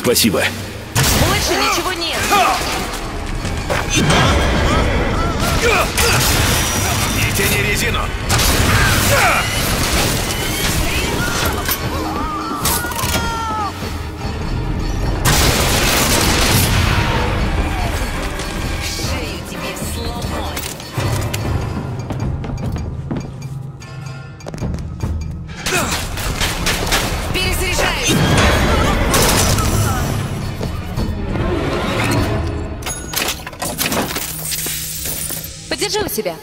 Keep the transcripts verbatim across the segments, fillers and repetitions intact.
Спасибо. Больше ничего нет. Не тяни резину. Шею тебе сломать. Перезаряжаюсь. Подержи у себя.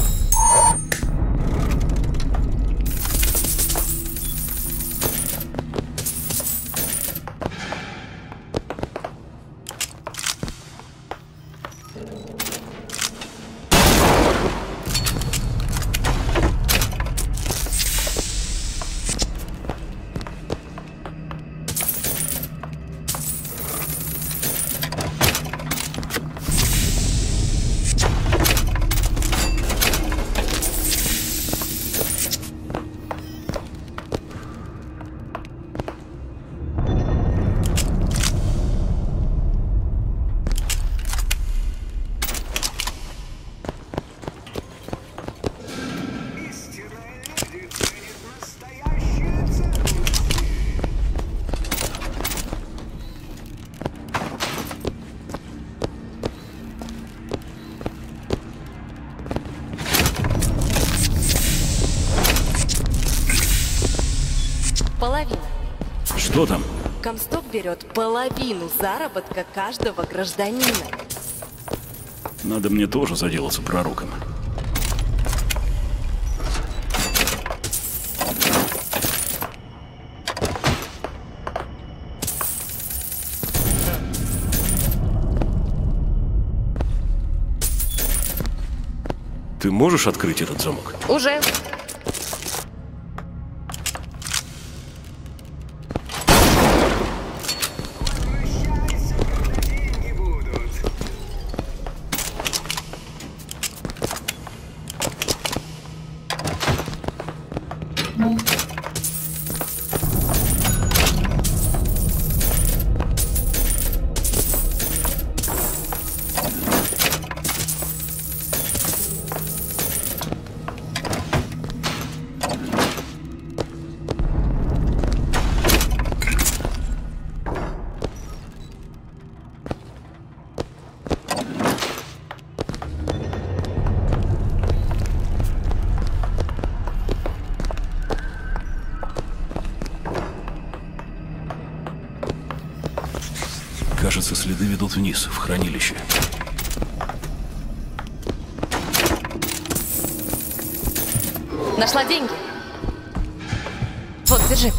Половина. Что там? Комсток берет половину заработка каждого гражданина. Надо мне тоже заделаться пророком. Ты можешь открыть этот замок? Уже. Кажется, следы ведут вниз, в хранилище. Нашла деньги. Вот, держи.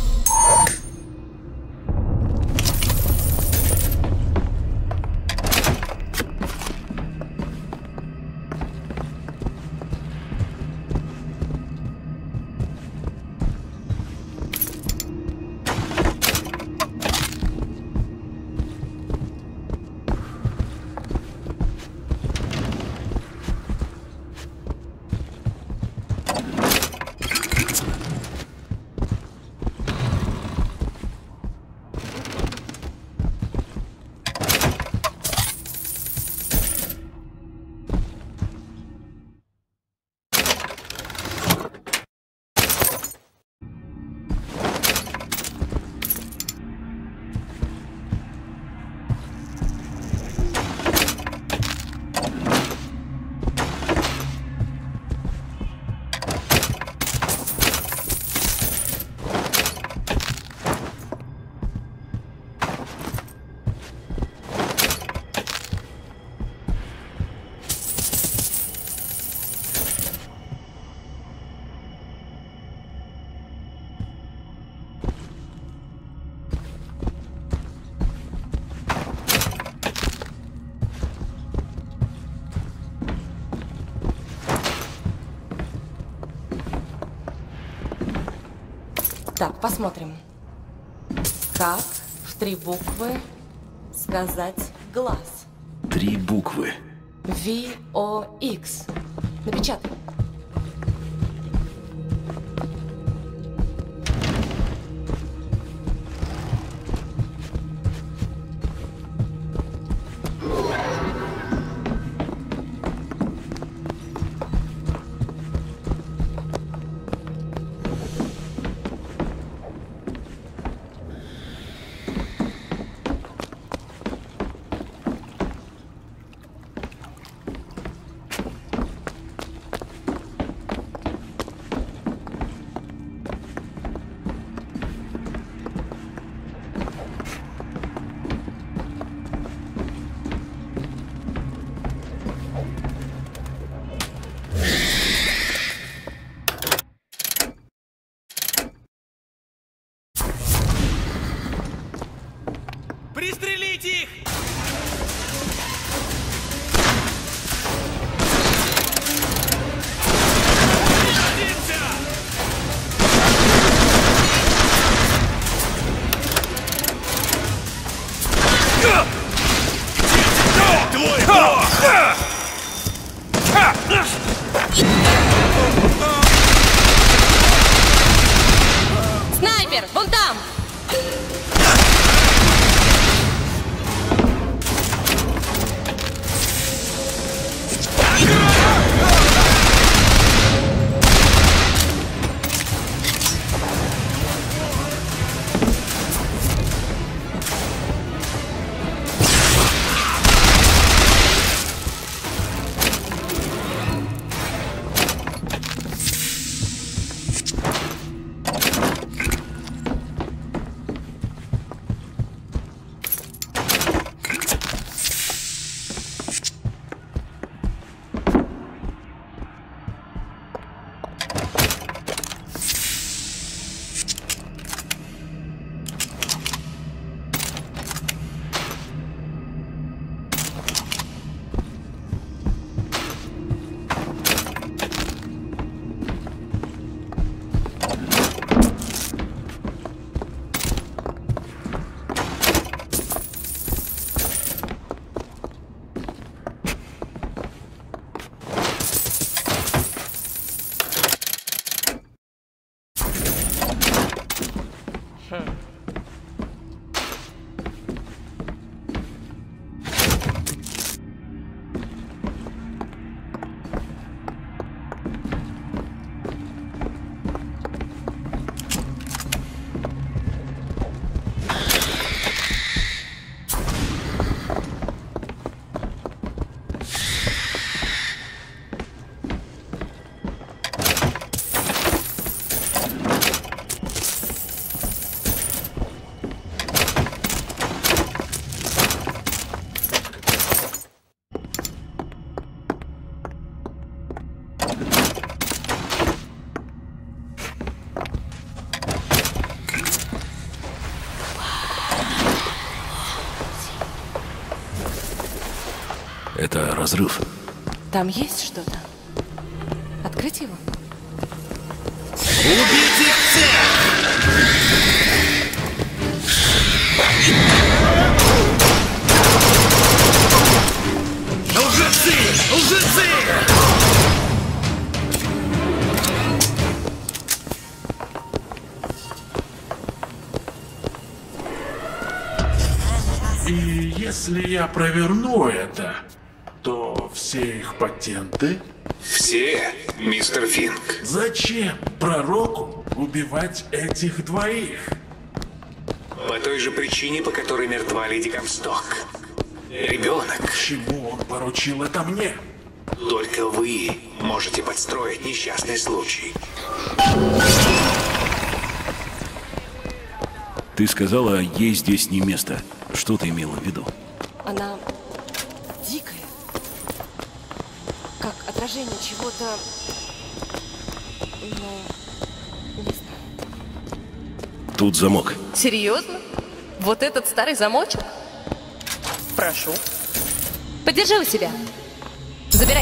Так, посмотрим. Как в три буквы сказать глаз? Три буквы. ви о икс. Напечатай. Это разрыв. Там есть что-то. Открыть его? Убить их всех! Лжецы! Лжецы! И если я проверну это, то все их патенты... Все, мистер Финк. Зачем пророку убивать этих двоих? По той же причине, по которой мертва леди Комсток. Ребенок. Почему он поручил это мне? Только вы можете подстроить несчастный случай. Ты сказала, ей здесь не место. Что ты имела в виду? Она дикая. Как отражение чего-то... Ну, не знаю. Тут замок. Серьезно? Вот этот старый замочек? Прошу. Подержи у себя. Забирай.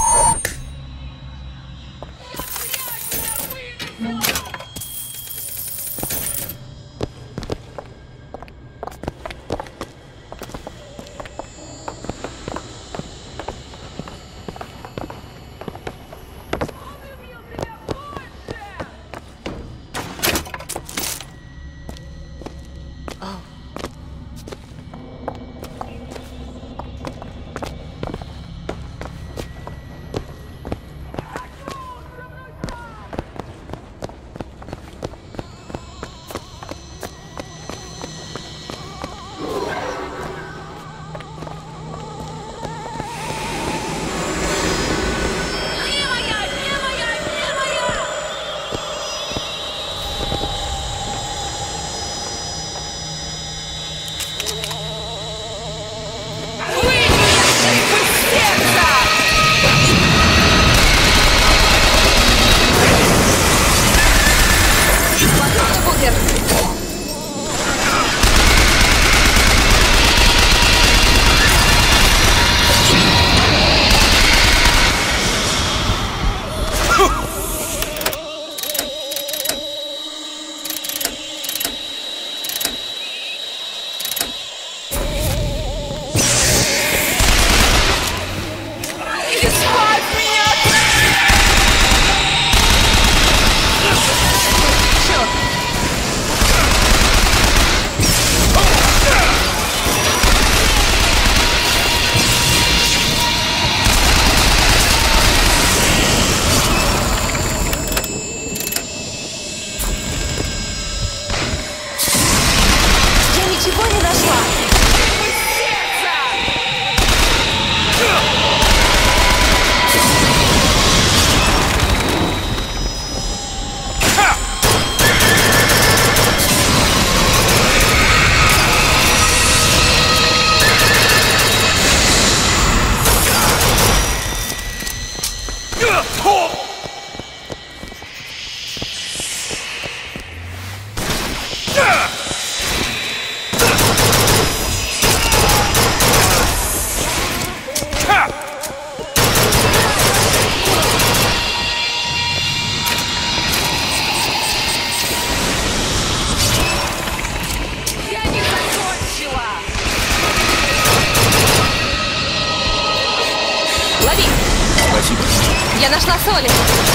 Я нашла соли.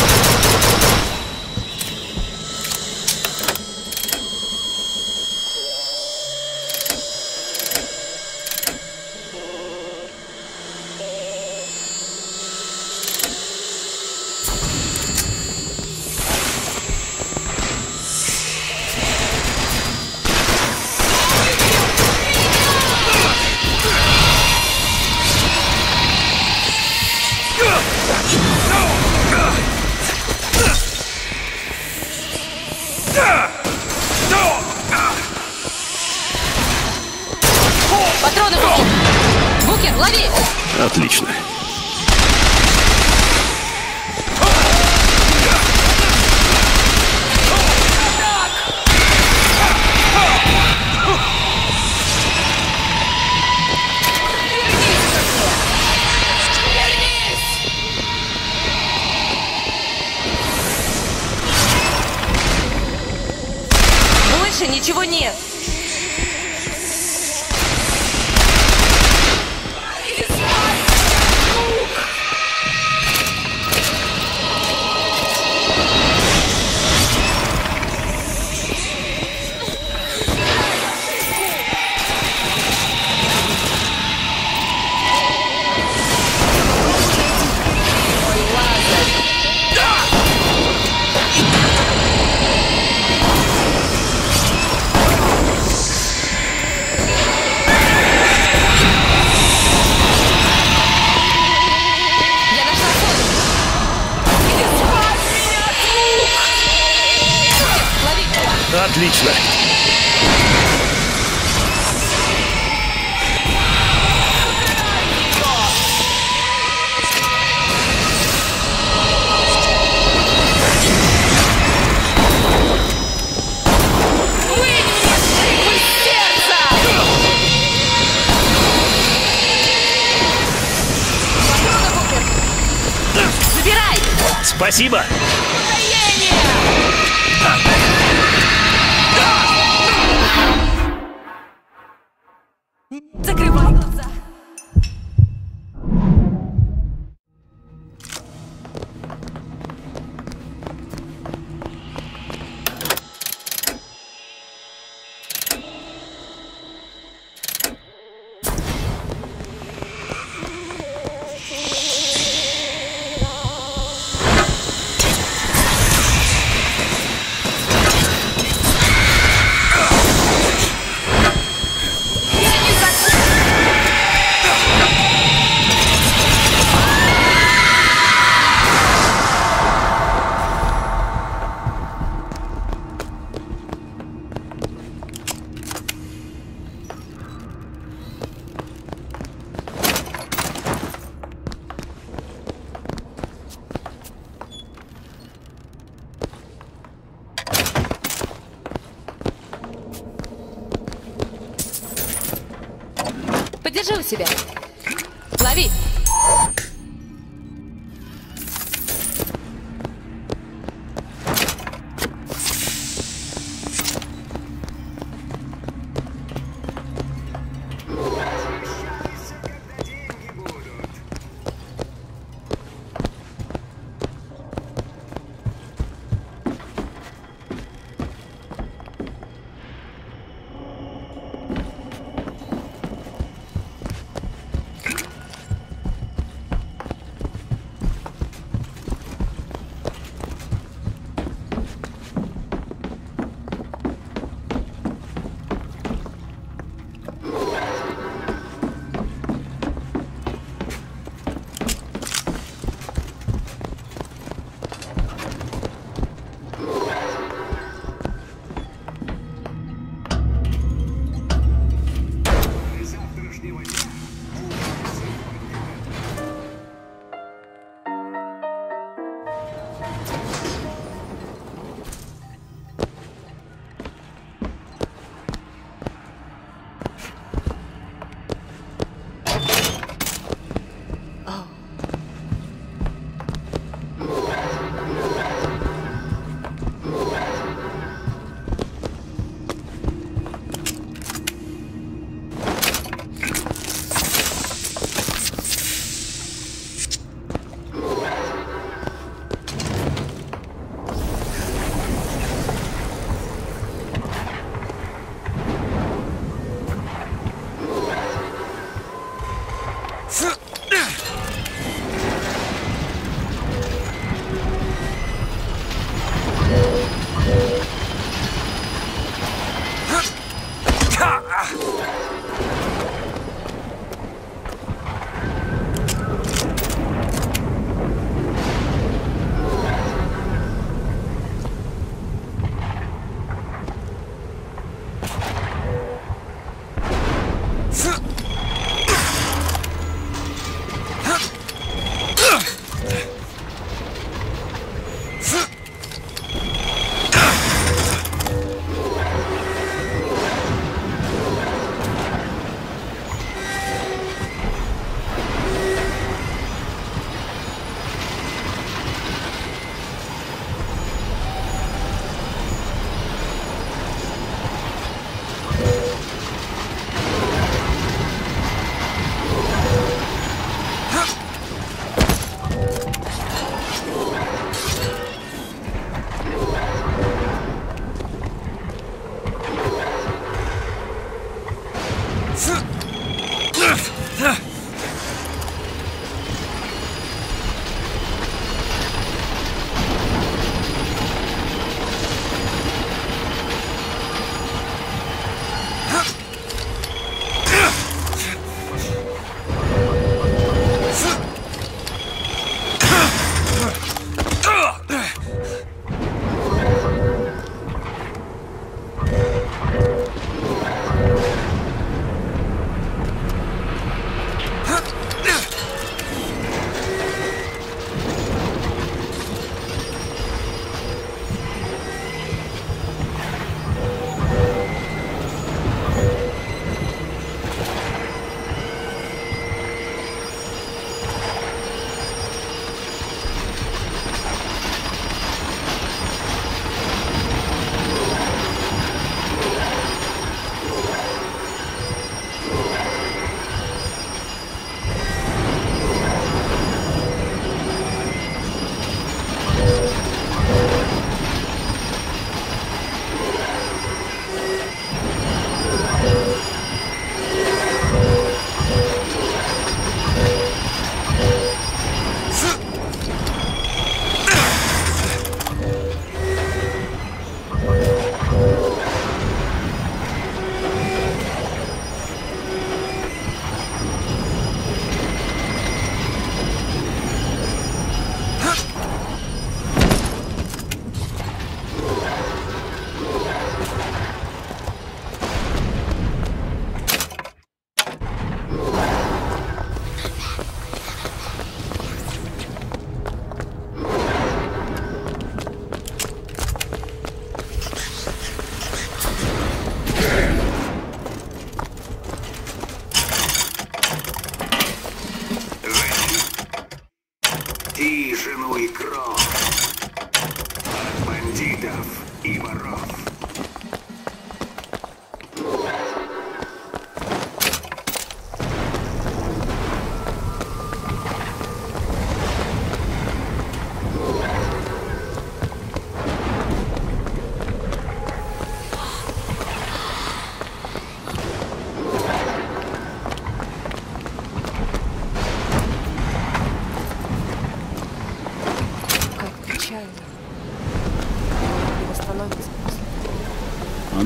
Патроны, Букер! Букер, лови! Отлично. Отлично. Спасибо! Закрывай глаза! Подержи у себя. Лови.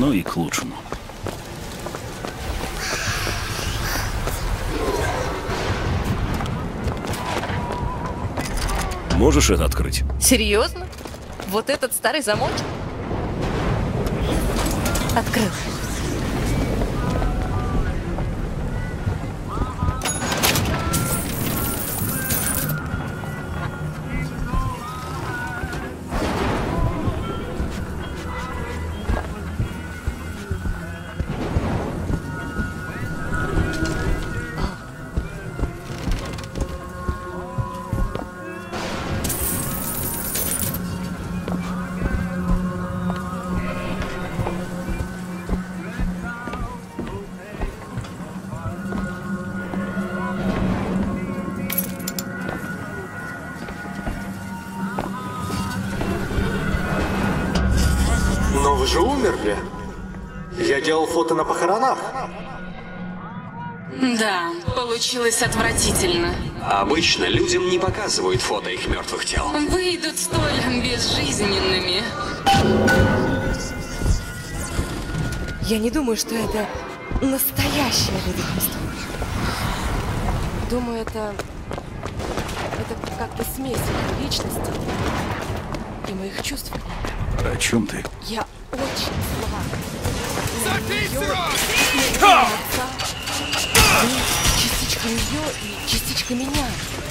Оно и к лучшему. Можешь это открыть? Серьезно? Вот этот старый замочек? Открыл. Но вы же умерли. Я делал фото на похоронах. Да, получилось отвратительно. Обычно людям не показывают фото их мертвых тел. Выйдут столь безжизненными. Я не думаю, что это настоящее ведомство. Думаю, это... Это как-то смесь моей личности и моих чувств. О чем ты? Я очень зла. Частичка ее и частичка меня.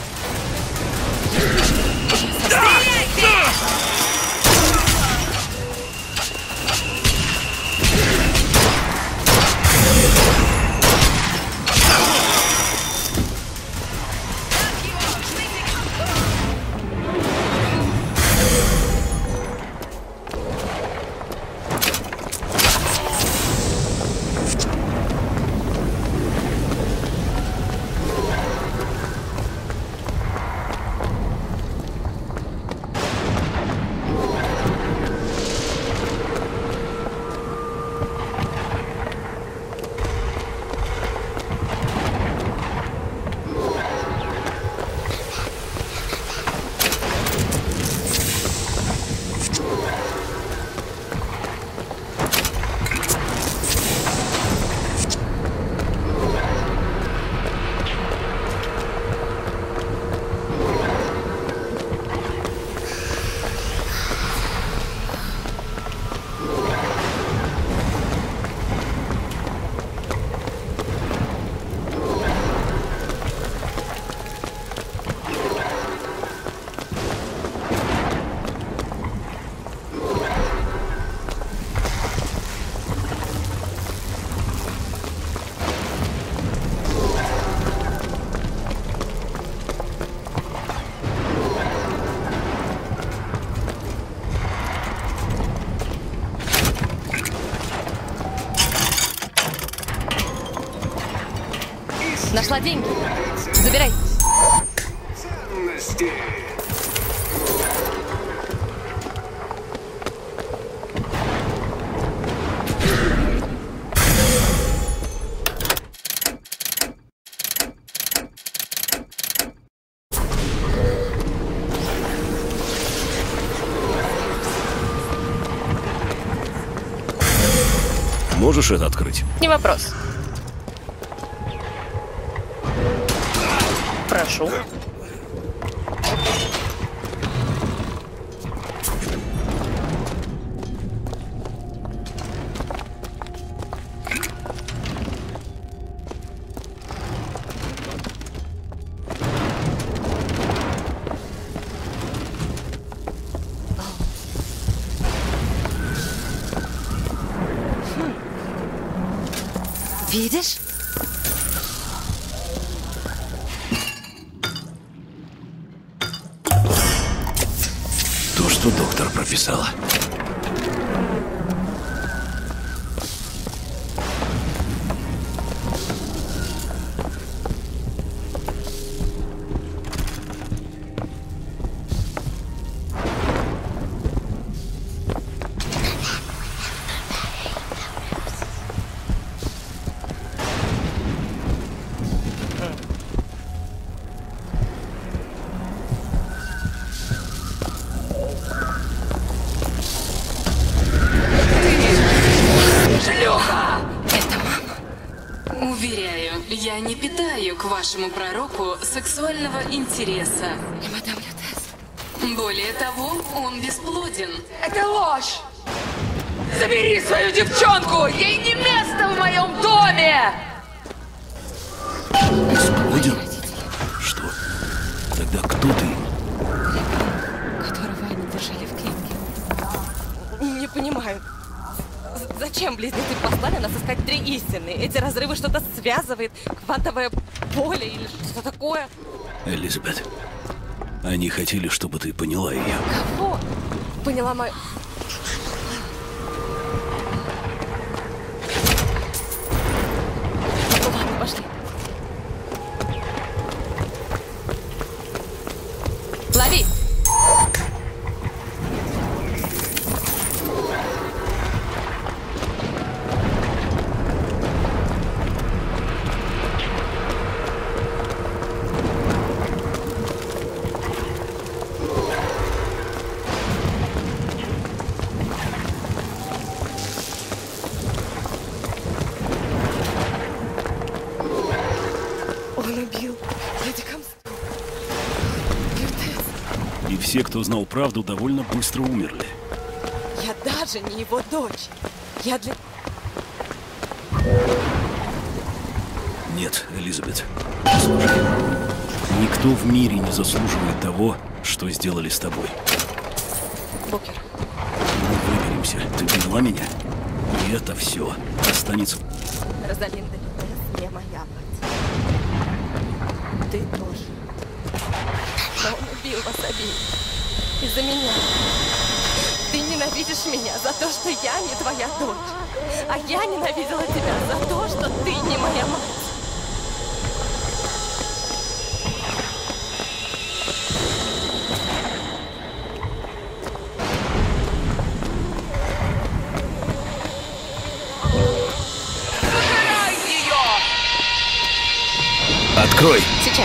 Нашла деньги. Забирай. Ценности. Можешь это открыть? Не вопрос. Прошу. Хм. Видишь? Что доктор прописала? вашему пророку сексуального интереса. И мадам Лютес. Более того, он бесплоден. Это ложь! Забери свою девчонку! Ей не место в моем доме! Бесплоден? Что? Тогда кто ты? Которого они держали в клетке. Не понимаю. Зачем близнецы послали нас искать три истины? Эти разрывы что-то связывает? Квантовое поле или что-то такое? Элизабет, они хотели, чтобы ты поняла ее. Кого? Поняла мою... Ну ладно, пошли. Лови! Он убил леди Комсток. Лютес. И все, кто знал правду, довольно быстро умерли. Я даже не его дочь. Я для... Нет, Элизабет, послушай. Никто в мире не заслуживает того, что сделали с тобой. Букер. Мы выберемся. Ты поняла меня? И это все останется... Розалинда Лютес не моя мать. Ты тоже. Но он убил вас обеих. Из-за меня. Ты ненавидишь меня за то, что я не твоя дочь. А я ненавидела тебя за то, что ты не моя мать. Открой! Сейчас.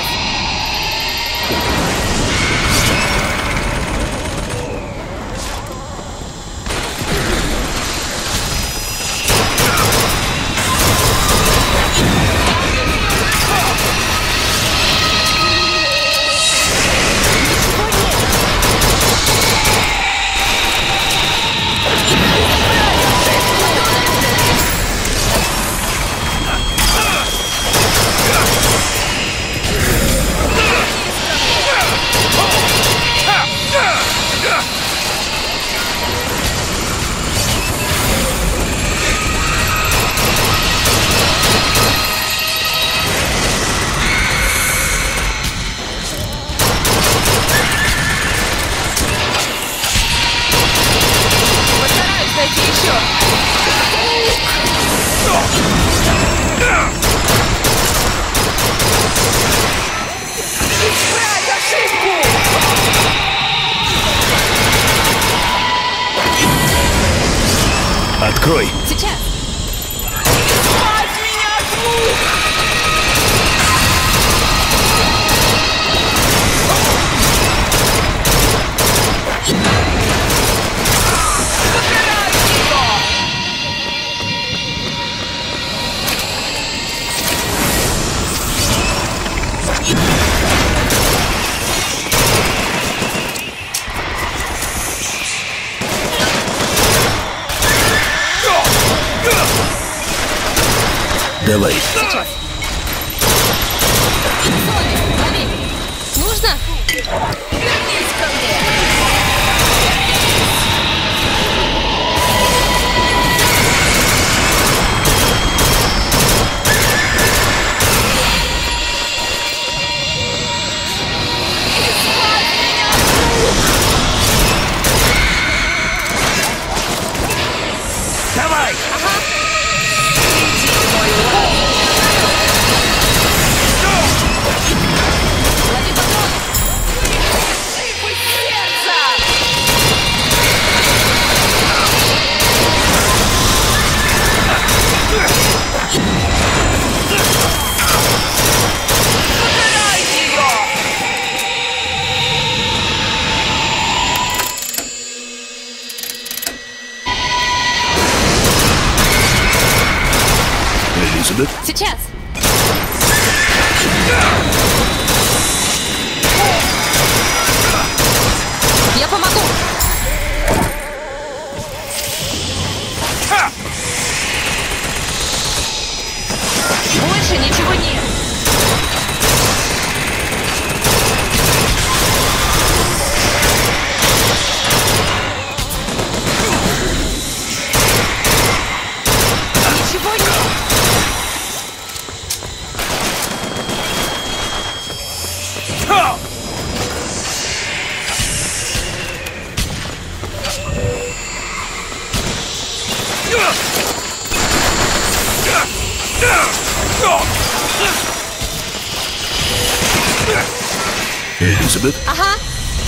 Открой! Сейчас! Давай. Сейчас. Лови. Нужно? Вернись ко мне. Давай! Ага. Лови патрон. Пусть сердце! Покарайте его! Элизабет? Сейчас! Элизабет? Ага.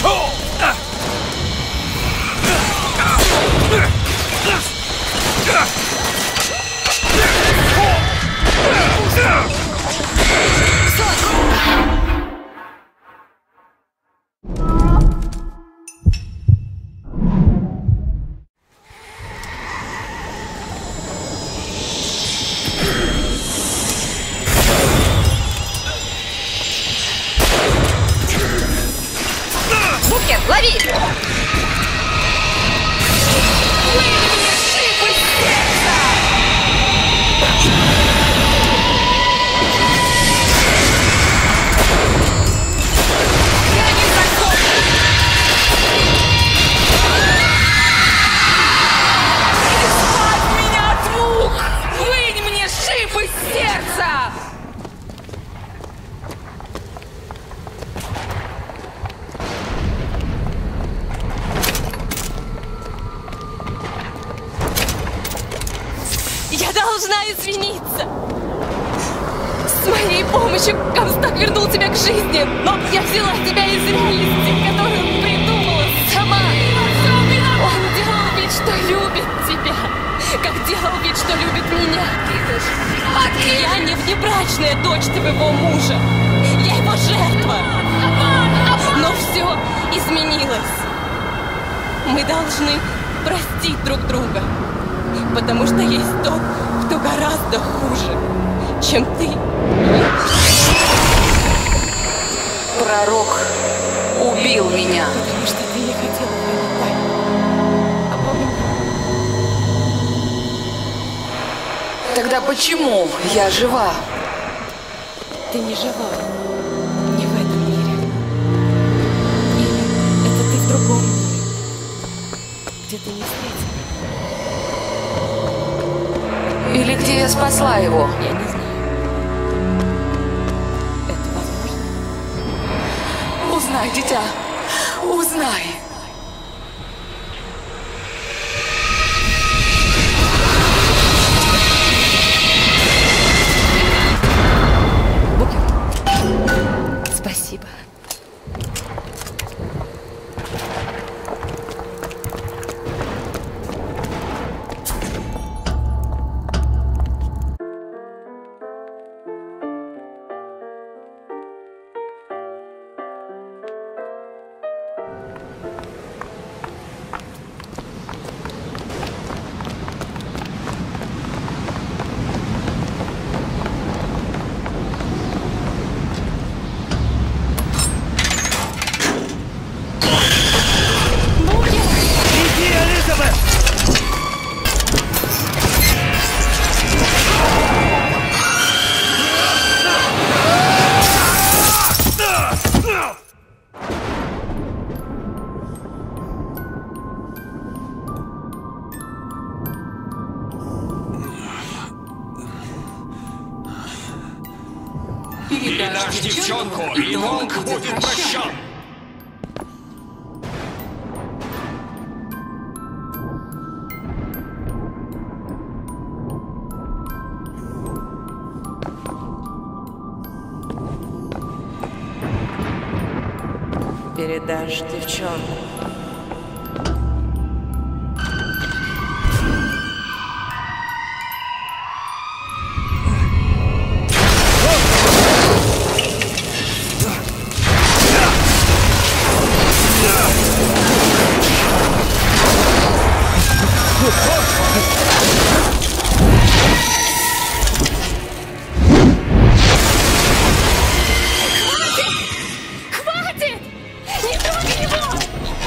Букер, лови! Я должна извиниться. С моей помощью Комсток вернул тебя к жизни, но я взяла тебя из реальности, которую придумала сама. Он делал вид, что любит тебя, как делал вид, что любит меня. Я не внебрачная дочь твоего мужа. Я его жертва. Но все изменилось. Мы должны простить друг друга. Потому что есть тот, кто гораздо хуже, чем ты. Пророк убил меня. Потому что ты не хотела вылетать. А помни. Тогда почему я жива? Ты не жива. Не в этом мире. Или это ты в другом мире, где ты не встретила. Или где я спасла его? Я не знаю. Это возможно? Узнай, дитя. Узнай. Букер. Спасибо. Передашь девчонку, и долг будет прощен. Передашь девчонку. Хватит! Не трогай его!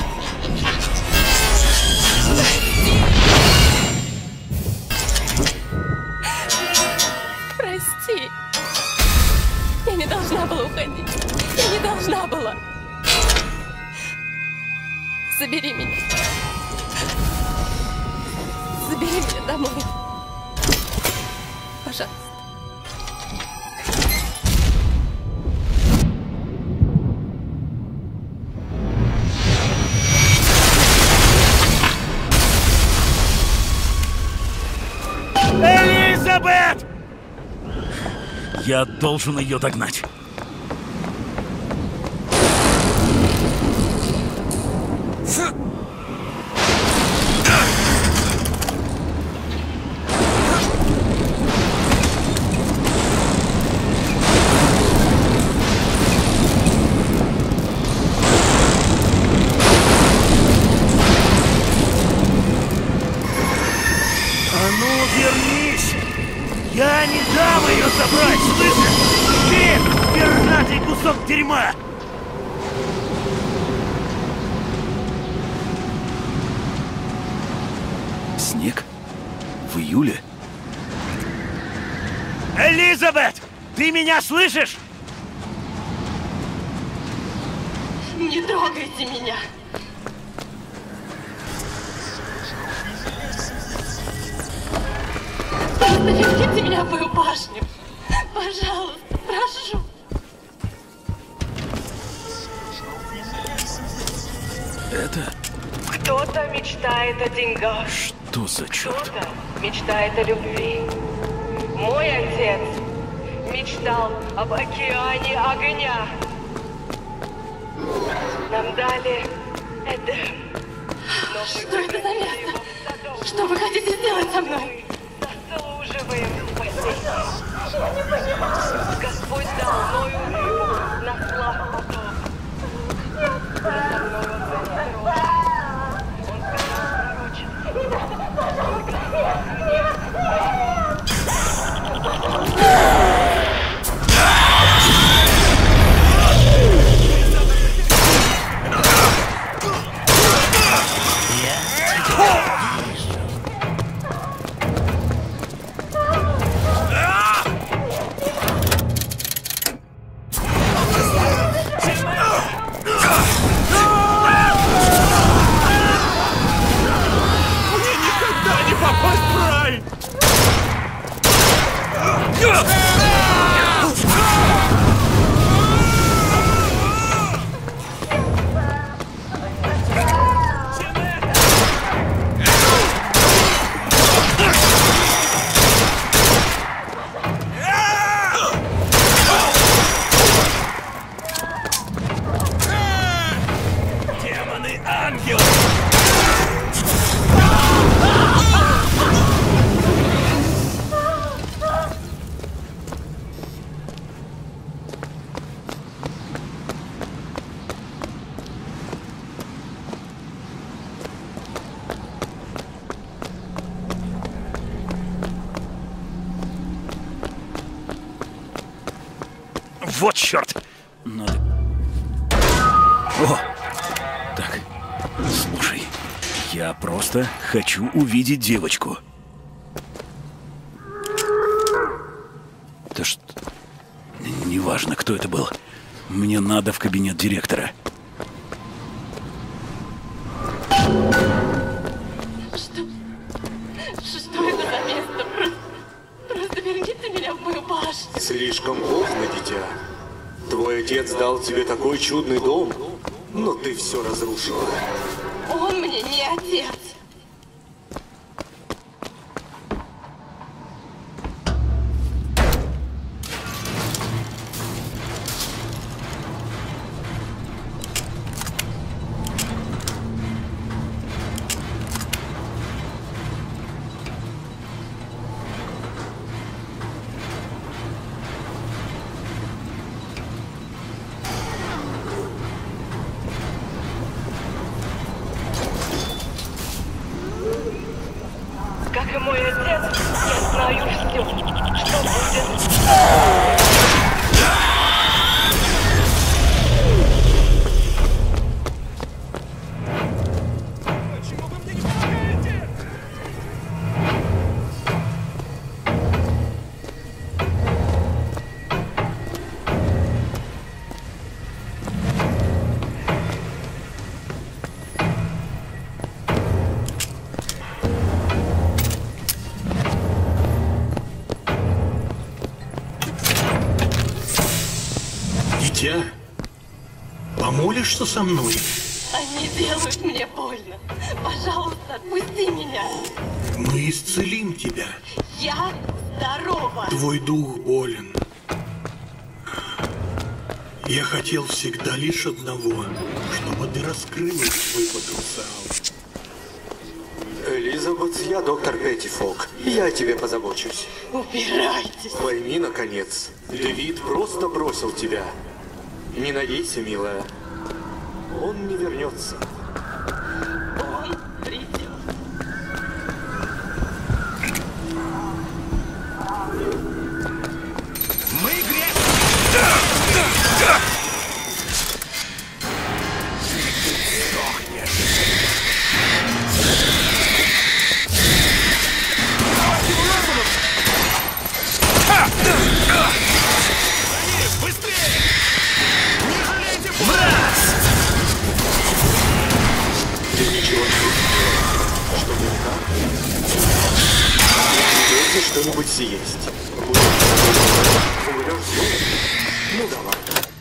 Прости. Я не должна была уходить. Я не должна была. Забери меня. Забери меня домой. Пожалуйста. Я должен ее догнать. Я не дам ее забрать, слышишь? Ты, пернатый кусок дерьма! Снег? В июле? Элизабет! Ты меня слышишь? Не трогайте меня! Верните меня в мою башню. Пожалуйста, прошу. Это? Кто-то мечтает о деньгах. Что за черт? Кто-то мечтает о любви. Мой отец мечтал об океане огня. Нам дали Эдем. Что это за место? Что вы хотите сделать со мной? Заслуживаем спасения. Я не понимаю. Господь дал мною рыбу на славу потока. Он Вот черт! Надо... О! Так, слушай, я просто хочу увидеть девочку. Да что... Неважно, кто это был. Мне надо в кабинет директора. Что? Что это за место? Просто, просто верните меня в мою башню. Слишком поздно, дитя. Твой отец дал тебе такой чудный дом, но ты все разрушила. Он мне не отец. Как и мой отец, я знаю все, что будет. Дитя, помолишься со мной? Они делают мне больно. Пожалуйста, отпусти меня. Мы исцелим тебя. Я здорова. Твой дух болен. Я хотел всегда лишь одного, чтобы ты раскрылась, выпутался. Элизабет, я доктор Петтифолк. Я о тебе позабочусь. Убирайтесь. Пойми, наконец, Дэвид просто бросил тебя. Не надейся, милая. Он не вернется. Он придет. Мы грех! Ты ничего не чувствуешь? Что не так? Если что-нибудь съесть. Умрешь с голоду? Ну давай.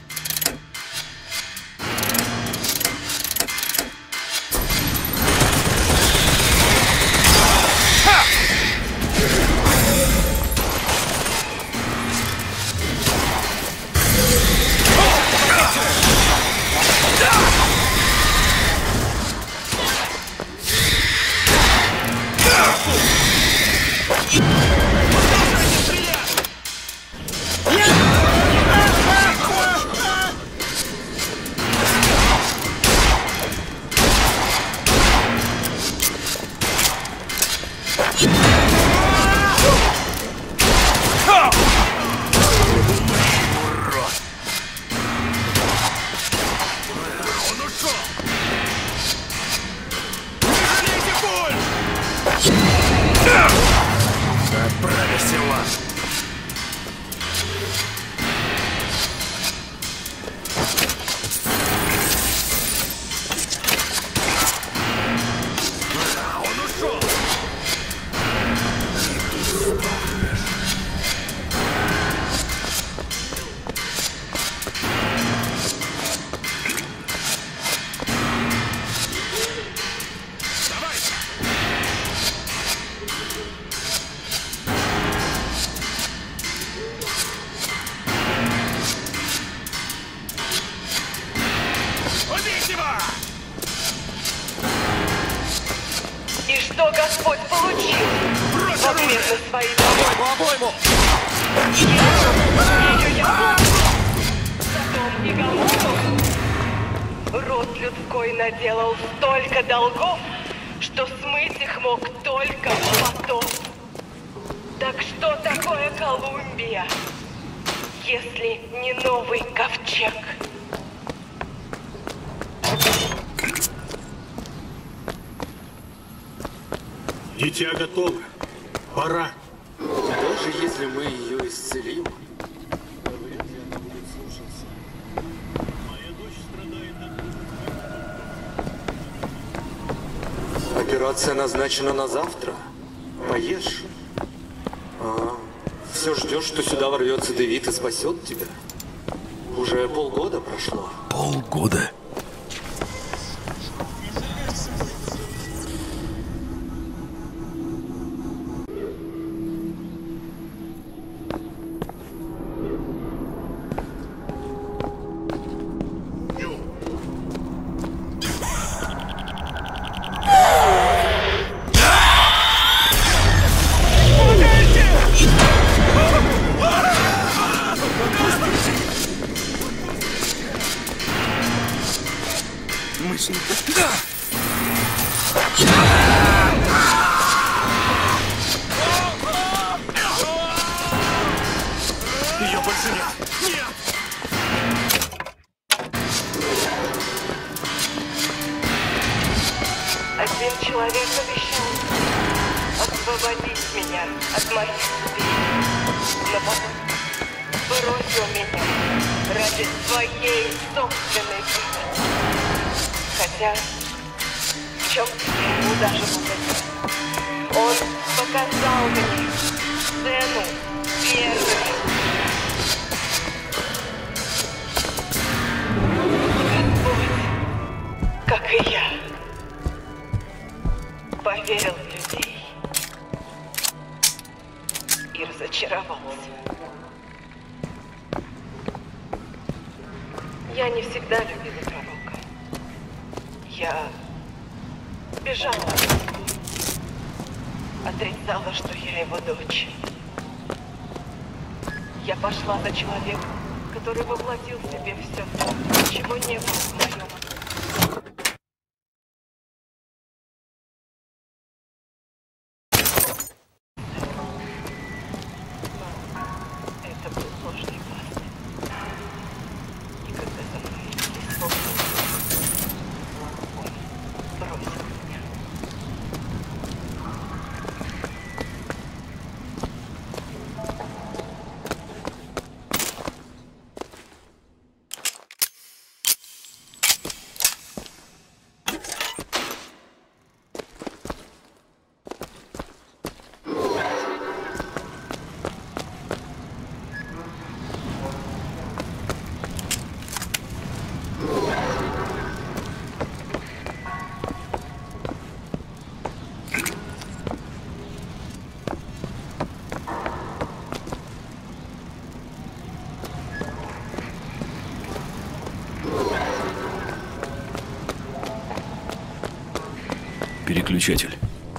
И что Господь получил в ответ на свои молитвы? По-моему! Ее яблоко, Содом и Гоморру. Род людской наделал столько долгов, что смыть их мог только потоп. Так что такое Колумбия, если не новый ковчег? Дитя готово. Пора. Даже если мы ее исцелим, вряд ли она будет слушаться. Моя дочь страдает от... Операция назначена на завтра. Поешь. А, все ждешь, что сюда ворвется Дэвид и спасет тебя. Уже полгода прошло. Полгода? Ее больше нет! Нет! Один человек обещал освободить меня от моих убийств, но потом бросил меня ради своей собственной жизни. Хотя в чем-то я ему даже помогла. Он показал мне сцену первой. Господь, как и я, поверил в людей и разочаровался. Я не всегда любила пророка. Я бежала от него. Отрицала, что я его дочь. Я пошла за человеком, который воплотил в себе все то, чего не было в моем. Это был сложный паст. И когда за мной не смог, он бросил меня. Переключатель.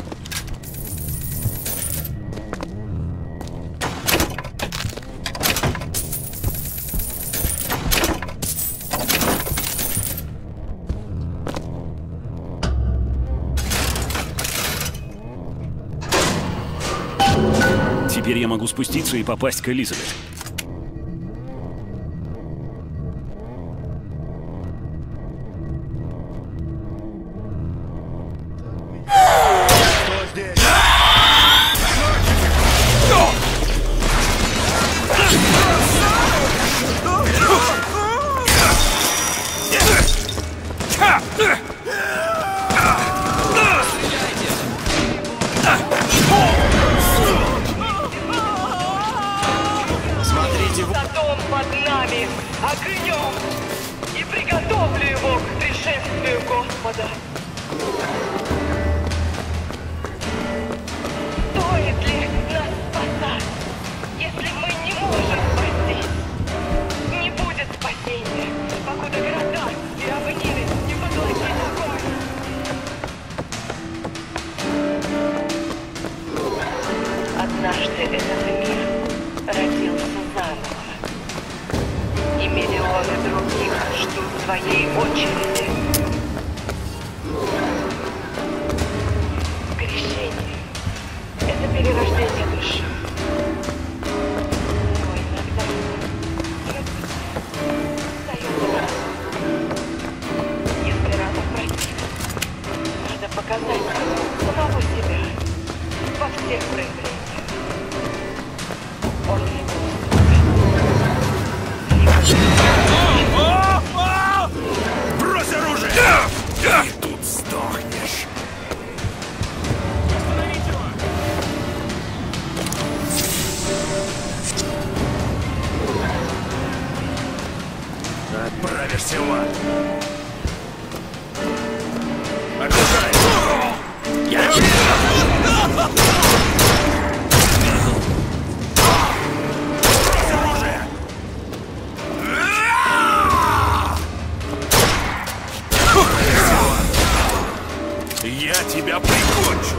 Теперь я могу спуститься и попасть к Элизабет. Содом под нами, огнем, и приготовлю его к пришествию Господа. Стоит ли нас спасать, если мы не можем спастись? Не будет спасения, покуда города и равнины не поглотит огонь. Однажды этот мир родился заново. И миллионы других ждут своей очереди. Крещение — это перерождение души. Но иногда сердце встает разум. Если разум противен, надо показать самого себя во всех проявлениях. Он не Брось оружие! Ты тут сдохнешь! Отправишься в ад! Окружай! Я Я тебя прикончу!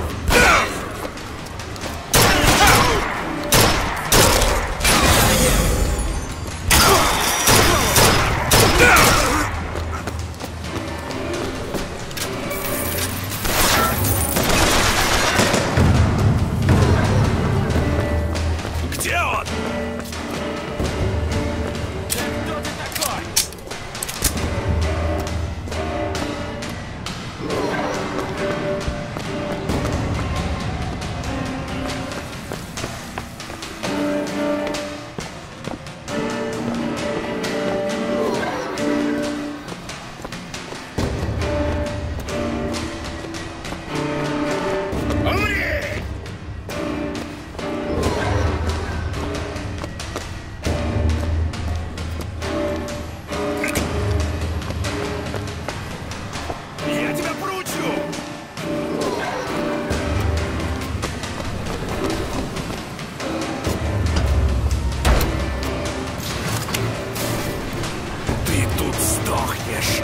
сдохнешь.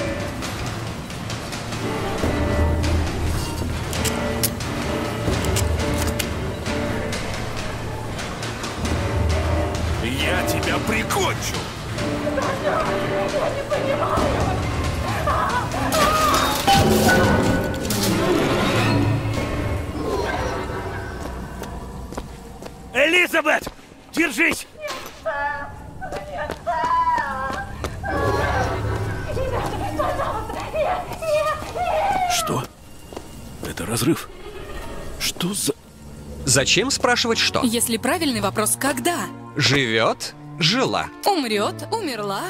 Я тебя прикончу! Элизабет! Держись! Что? Это разрыв? Что за... Зачем спрашивать что? Если правильный вопрос «когда?» Живет, жила. Умрет, умерла.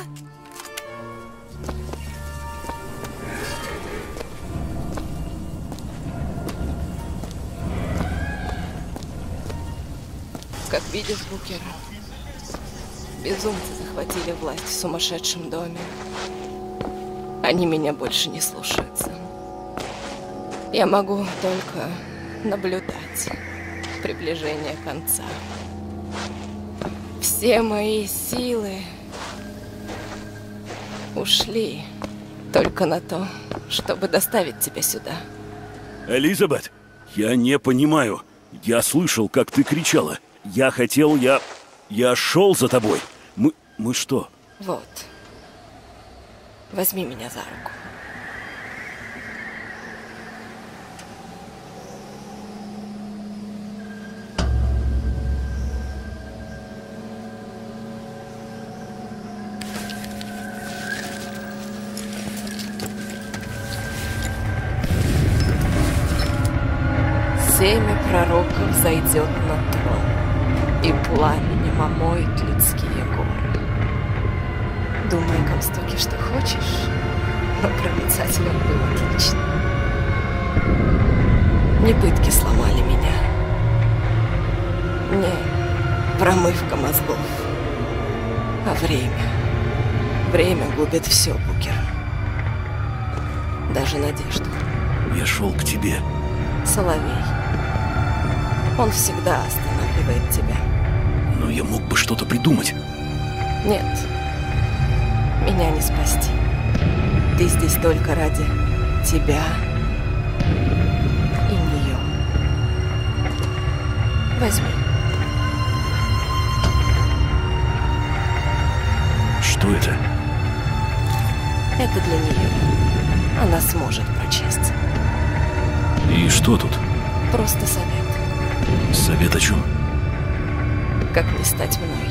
Как видишь, Букер, безумцы захватили власть в сумасшедшем доме. Они меня больше не слушаются. Я могу только наблюдать приближение конца. Все мои силы ушли только на то, чтобы доставить тебя сюда. Элизабет, я не понимаю. Я слышал, как ты кричала. Я хотел, я... Я шел за тобой. Мы... Мы что? Вот. Возьми меня за руку. Семя пророков зайдет на трон, и пламенем омоет людские горы. Думай, Комстоки, что хочешь, но прорицателем был отлично. Не пытки сломали меня, не промывка мозгов, а время. Время губит все, Букер. Даже надежду. Я шел к тебе. Соловей. Он всегда останавливает тебя. Но я мог бы что-то придумать. Нет. Меня не спасти. Ты здесь только ради тебя и нее. Возьми. Что это? Это для нее. Она сможет прочесть. И что тут? Просто совет. Совет о чем? Как не стать мной.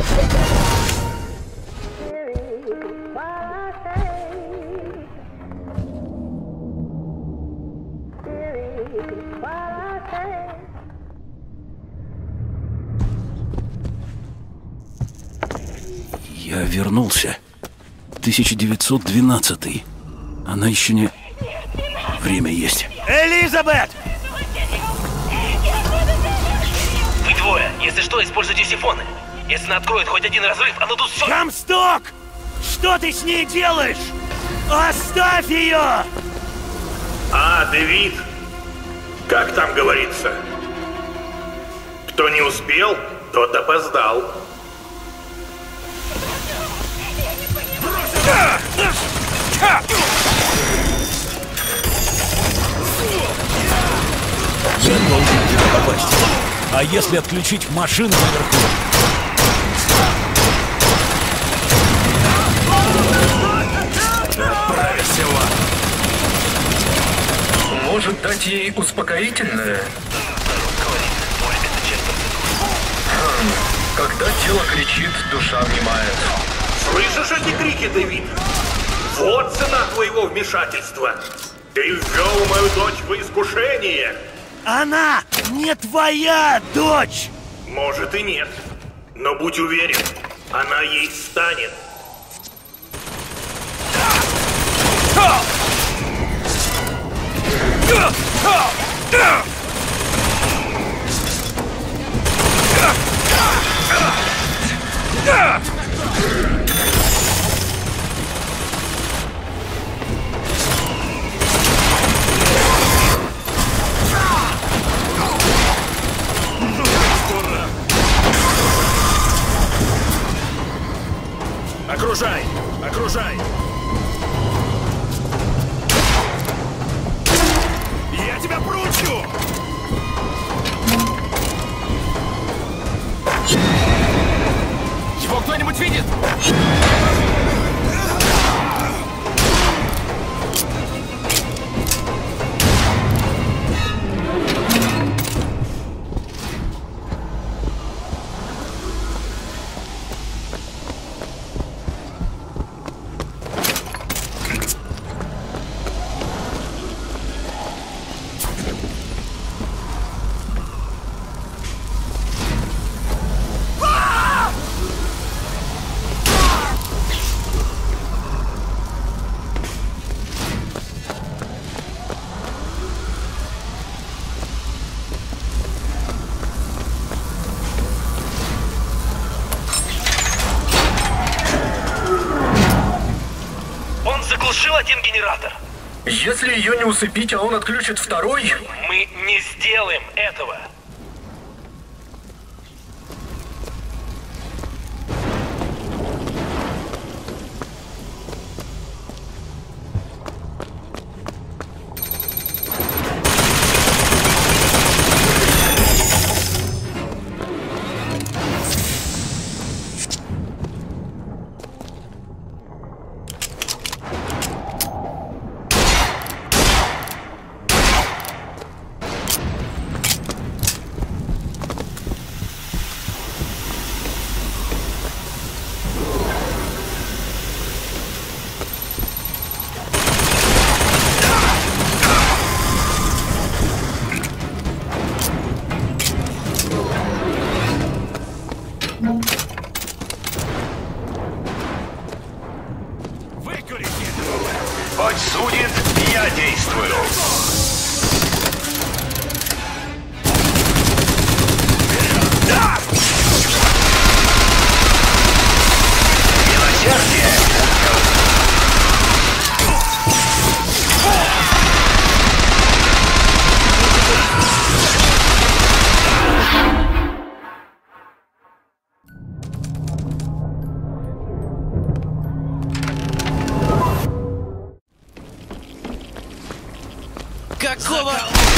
Я вернулся. тысяча девятьсот двенадцатый. Она еще не... Время есть. Элизабет! Вы двое, если что, используйте сифоны. Если она откроет хоть один разрыв, она тут все... Комсток! Что ты с ней делаешь? Оставь ее! А, Дэвид, как там говорится? Кто не успел, тот опоздал. Я должен туда попасть. А если отключить машину наверху? Отправишься в ад. Может дать ей успокоительное? Хм, когда тело кричит, душа внимает. Слышишь эти крики, Дэвид? Вот цена твоего вмешательства. Ты ввел мою дочь в искушение. Она не твоя дочь! Может и нет. Но будь уверен, она ей станет. Он заглушил один генератор. Если ее не усыпить, а он отключит второй... Мы не сделаем этого. Хоть судит, я действую. Да! Милосердие. Какого?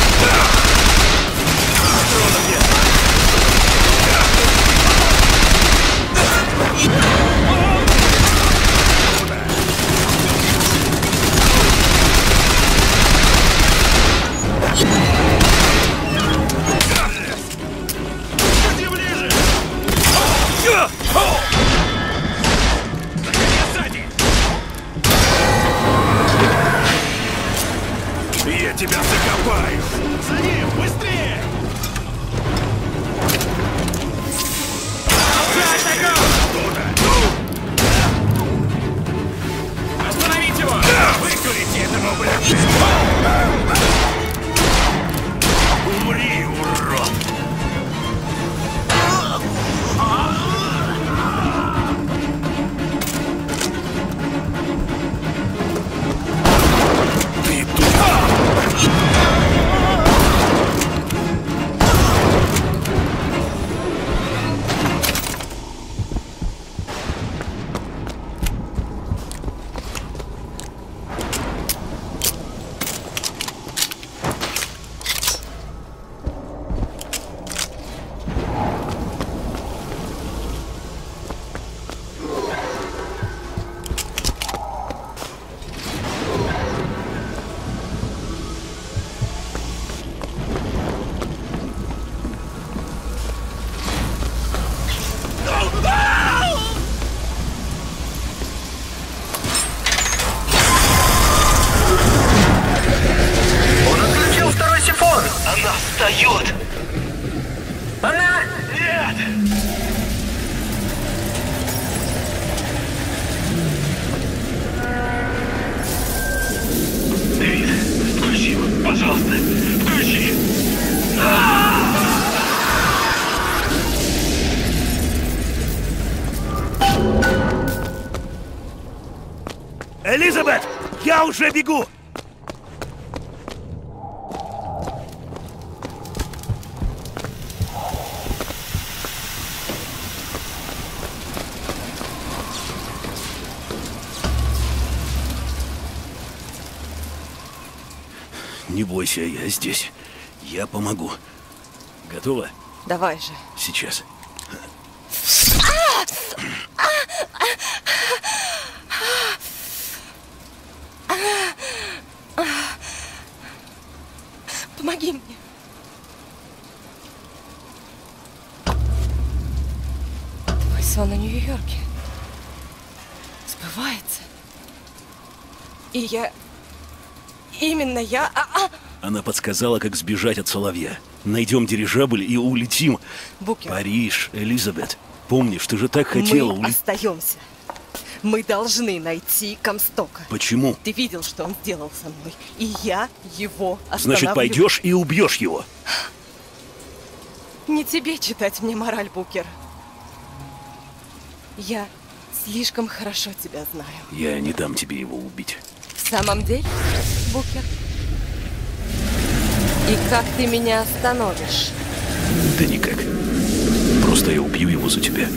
Я тебя закопаю! За ним! Быстрее! Остановить его! Выкурите этого, блядь! Умри, урод! Ты тупа! Она встает! Она! Нет! Дэвид, включи его, пожалуйста! Включи! Элизабет! Я уже бегу! Не бойся, я здесь. Я помогу. Готова? Давай же. Сейчас. Помоги мне. Твой сон о Нью-Йорке сбывается. И я... Именно я... А -а! Она подсказала, как сбежать от соловья. Найдем дирижабль и улетим. Букер. Париж, Элизабет. Помнишь, ты же так хотела Мы улететь. остаемся. Мы должны найти Комстока. Почему? Ты видел, что он сделал со мной. И я его остановлю. Значит, пойдешь и убьешь его. Не тебе читать мне мораль, Букер. Я Слишком хорошо тебя знаю. Я не дам тебе его убить. В самом деле, Букер? И как ты меня остановишь? Да никак. Просто я убью его за тебя.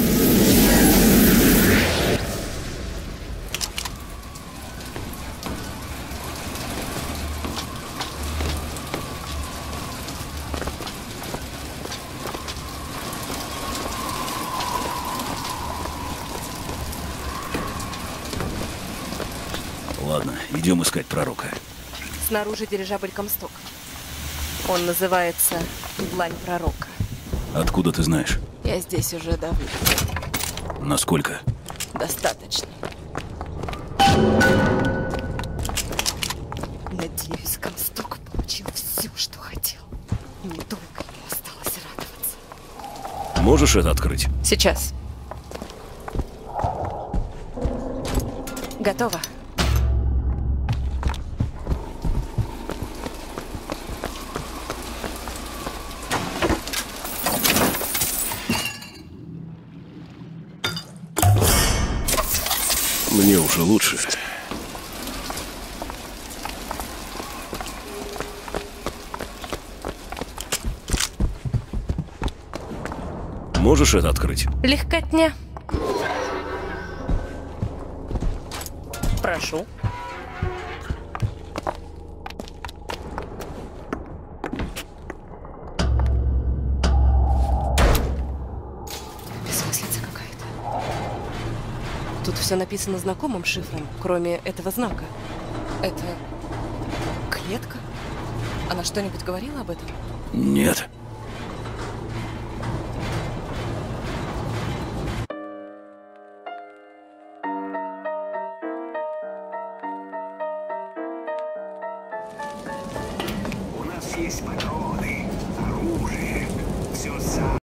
Ладно, идем искать пророка. Снаружи дирижабль Комсток. Он называется «Длань пророка». Откуда ты знаешь? Я здесь уже давно. Насколько? Достаточно. Надеюсь, Комсток получил все, что хотел. Недолго ему осталось радоваться. Можешь это открыть? Сейчас. Готово. Мне уже лучше. Можешь это открыть? Легкотня. Прошу. Бессмыслица какая-то. Тут все написано знакомым шифром, кроме этого знака. Это клетка? Она что-нибудь говорила об этом? Нет. У нас есть подростки.